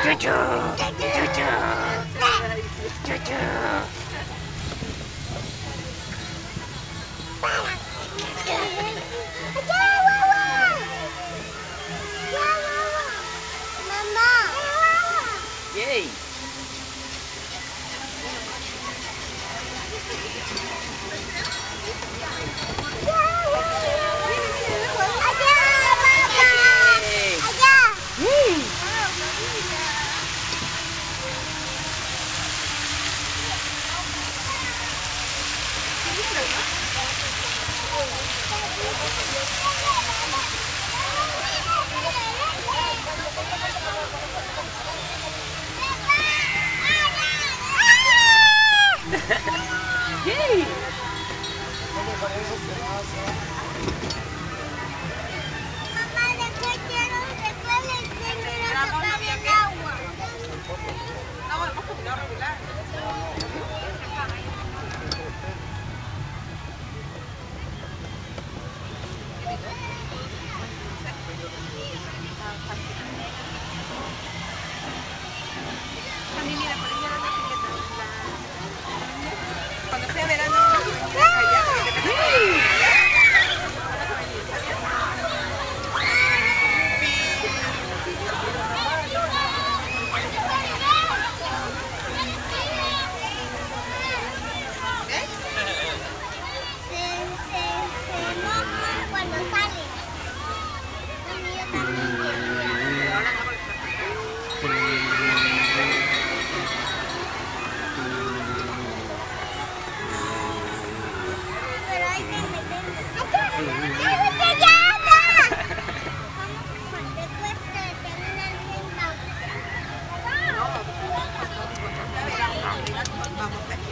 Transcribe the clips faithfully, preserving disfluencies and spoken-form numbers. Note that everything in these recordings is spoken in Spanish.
Chuchu. Chuchu. Chuchu. Yay. Yay. Mamá, después quiero, después le quiero tocar el agua. No, hemos combinado regular. También mira, por ella la etiqueta. Cuando sea verano, venir a kayak, que te metas. Cuando sale. Pero hay que meter. ¡Ay, botellada! Después termina bien la Vamos aquí.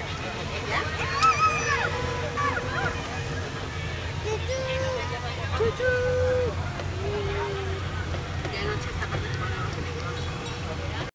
Chuchu. Ya noche